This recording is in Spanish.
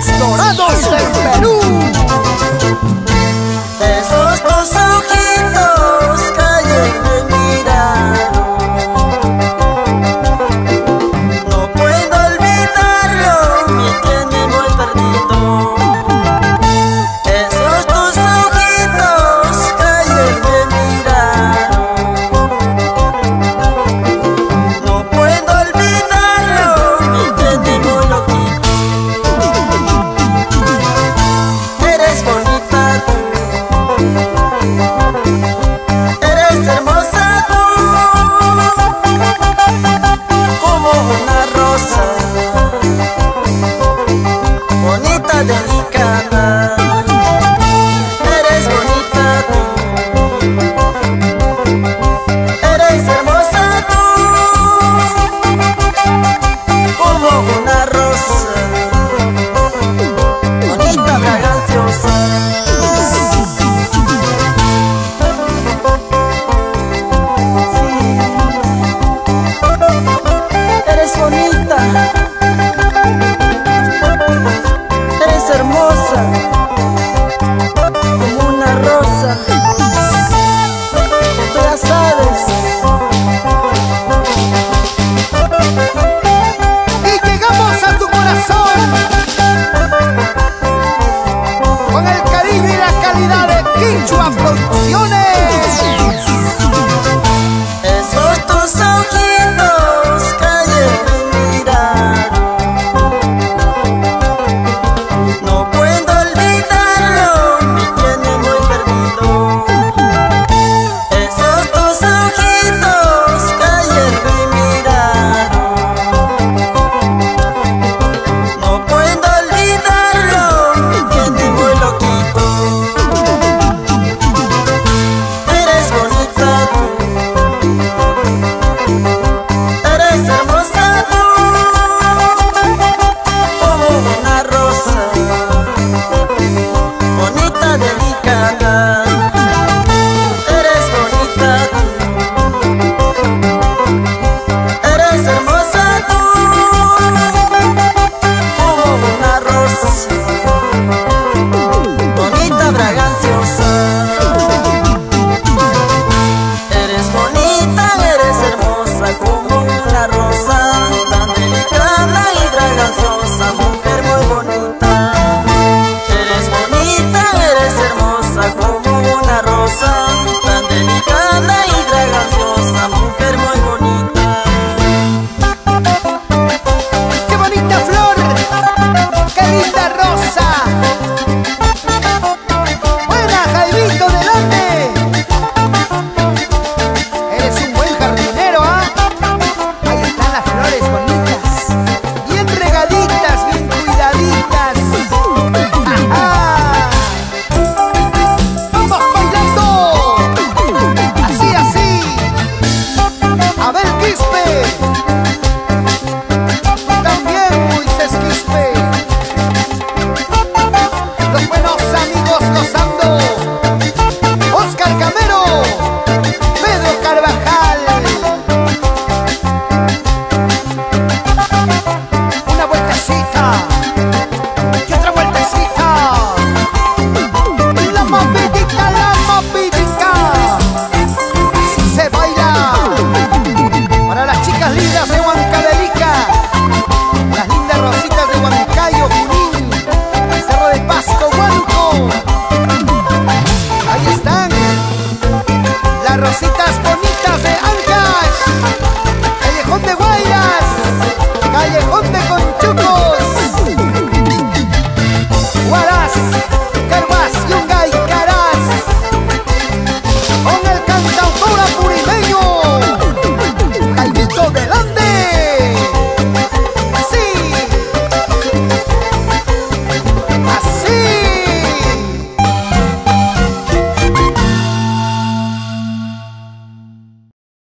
los dorados del Perú. Esos tus ojitos que ayer me miraron, no puedo olvidarlo, me tiene muy perdido. Esos tus ojitos que ayer me miraron, no puedo olvidarlo, me tiene muy loquito. Eres bonita tú, eres hermosa tú, como una rosa, bonita, delicada. Eres bonita tú, eres hermosa tú, como una rosa, bonita, fraganciosa. Eres bonita, eres hermosa, como una rosa, tú ya sabes. Y llegamos a tu corazón con el cariño y la calidad de Quichua Production.